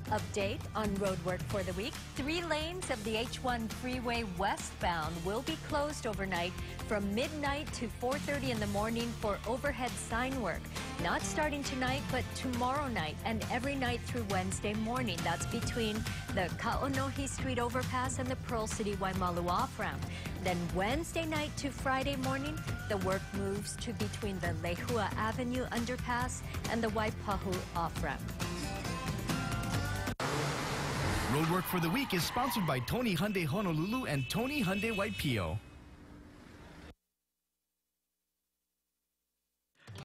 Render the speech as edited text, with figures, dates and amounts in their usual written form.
Update on roadwork for the week. 3 lanes of the H1 freeway westbound will be closed overnight from midnight to 4:30 in the morning for overhead sign work. Not starting tonight, but tomorrow night and every night through Wednesday morning. That's between the Kaonohi Street overpass and the Pearl City Waimalu off-ramp. Then Wednesday night to Friday morning, the work moves to between the Lehua Avenue underpass and the Waipahu off-ramp. Roadwork for the week is sponsored by Tony Hyundai Honolulu and Tony Hyundai Waipio.